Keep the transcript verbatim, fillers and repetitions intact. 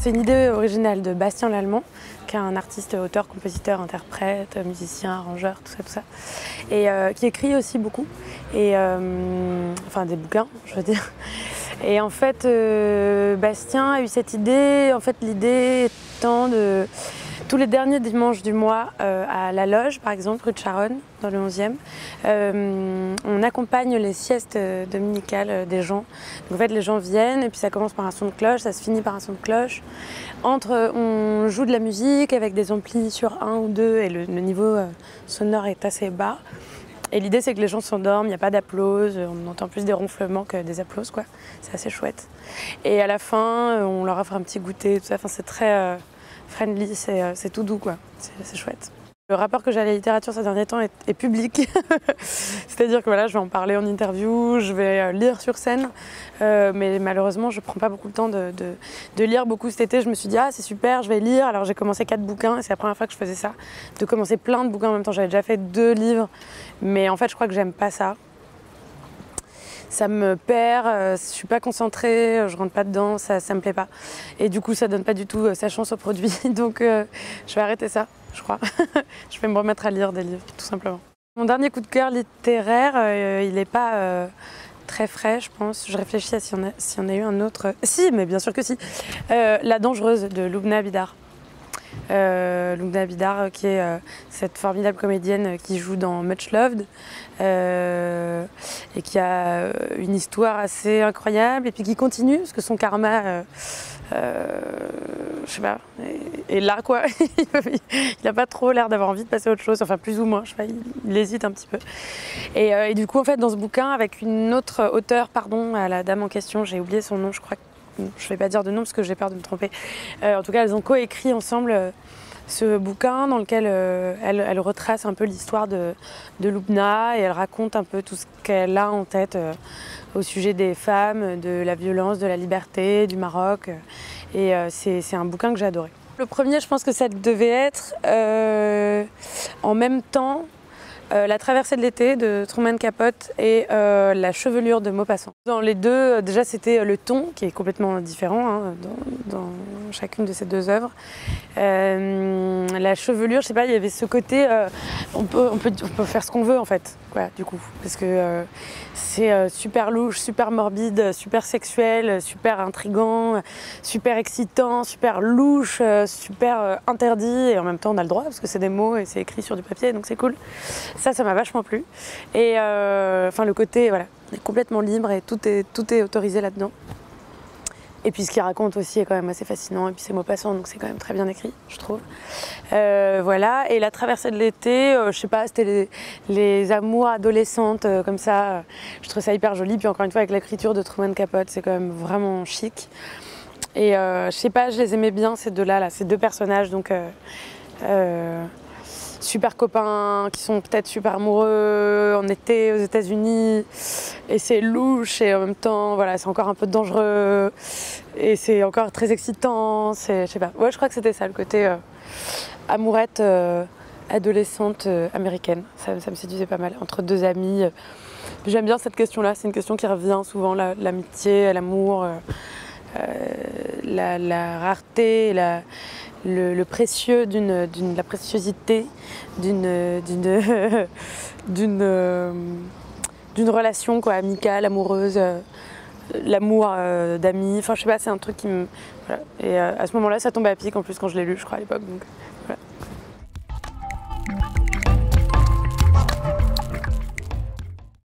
C'est une idée originale de Bastien Lallemand, qui est un artiste, auteur, compositeur, interprète, musicien, arrangeur, tout ça, tout ça, et euh, qui écrit aussi beaucoup, et euh, enfin des bouquins, je veux dire. Et en fait, euh, Bastien a eu cette idée. En fait, l'idée étant de tous les derniers dimanches du mois euh, à la Loge, par exemple, rue de Charonne, dans le onzième, euh, on accompagne les siestes dominicales des gens. Donc, en fait, les gens viennent et puis ça commence par un son de cloche, ça se finit par un son de cloche. Entre, on joue de la musique avec des amplis sur un ou deux et le, le niveau euh, sonore est assez bas. Et l'idée, c'est que les gens s'endorment, il n'y a pas d'applause, on entend plus des ronflements que des applauses, quoi. C'est assez chouette. Et à la fin, on leur offre un petit goûter, tout ça. Enfin, c'est très euh, friendly, c'est euh, tout doux, quoi. C'est chouette. Le rapport que j'ai à la littérature ces derniers temps est, est public. C'est-à-dire que voilà, je vais en parler en interview, je vais lire sur scène. Euh, mais malheureusement, je ne prends pas beaucoup de temps de, de, de lire beaucoup cet été. Je me suis dit, ah, c'est super, je vais lire. Alors j'ai commencé quatre bouquins, et c'est la première fois que je faisais ça. De commencer plein de bouquins en même temps. J'avais déjà fait deux livres. Mais en fait, je crois que j'aime pas ça. Ça me perd, euh, je suis pas concentrée, je rentre pas dedans, ça, ça me plaît pas. Et du coup, ça donne pas du tout euh, sa chance au produit. Donc euh, je vais arrêter ça, je crois. Je vais me remettre à lire des livres, tout simplement. Mon dernier coup de cœur littéraire, euh, il n'est pas euh, très frais, je pense. Je réfléchis à s'il y, si y en a eu un autre. Si, mais bien sûr que si. Euh, La Dangereuse de Lubna Bidar. Euh, Lubna Bidar, qui est euh, cette formidable comédienne qui joue dans Much Loved euh, et qui a une histoire assez incroyable et puis qui continue parce que son karma, euh, euh, je sais pas, est, est là quoi. Il n'a pas trop l'air d'avoir envie de passer à autre chose, enfin plus ou moins, je sais pas, il, il hésite un petit peu. Et, euh, et du coup en fait dans ce bouquin avec une autre auteure, pardon à la dame en question, j'ai oublié son nom, je crois. Je ne vais pas dire de nom parce que j'ai peur de me tromper. Euh, en tout cas, elles ont coécrit ensemble euh, ce bouquin dans lequel euh, elle, elle retrace un peu l'histoire de, de Lubna et elle raconte un peu tout ce qu'elle a en tête euh, au sujet des femmes, de la violence, de la liberté, du Maroc. Et euh, c'est un bouquin que j'ai adoré. Le premier, je pense que ça devait être euh, en même temps Euh, La traversée de l'été de Truman Capote et euh, La chevelure de Maupassant. Dans les deux, déjà c'était le ton qui est complètement différent hein, dans, dans chacune de ces deux œuvres. Euh, la chevelure, je sais pas, il y avait ce côté, euh, on, peut, on, peut, on peut faire ce qu'on veut en fait, quoi, du coup, parce que euh, c'est euh, super louche, super morbide, super sexuel, super intriguant, super excitant, super louche, super euh, interdit et en même temps on a le droit parce que c'est des mots et c'est écrit sur du papier donc c'est cool. Ça, ça m'a vachement plu. Et euh, enfin, le côté, voilà, est complètement libre et tout est, tout est autorisé là-dedans. Et puis ce qu'il raconte aussi est quand même assez fascinant. Et puis c'est Maupassant, donc c'est quand même très bien écrit, je trouve. Euh, voilà. Et La traversée de l'été, euh, je sais pas, c'était les, les amours adolescentes euh, comme ça. Je trouve ça hyper joli. Puis encore une fois, avec l'écriture de Truman Capote, c'est quand même vraiment chic. Et euh, je sais pas, je les aimais bien ces deux-là, là, ces deux personnages. Donc euh, euh, super copains, qui sont peut-être super amoureux en été aux États-Unis et c'est louche et en même temps voilà c'est encore un peu dangereux et c'est encore très excitant, c'est je sais pas, ouais je crois que c'était ça le côté euh, amourette euh, adolescente euh, américaine, ça, ça me séduisait pas mal entre deux amis. J'aime bien cette question-là, c'est une question qui revient souvent, l'amitié, la, l'amour, euh, euh, la, la rareté, la Le, le précieux d'une, d'une, la préciosité d'une, d'une, d'une, euh, d'une relation quoi, amicale, amoureuse, euh, l'amour euh, d'amis, enfin je sais pas, c'est un truc qui me... Voilà. Et euh, à ce moment-là, ça tombait à pic en plus quand je l'ai lu, je crois à l'époque. Donc, voilà.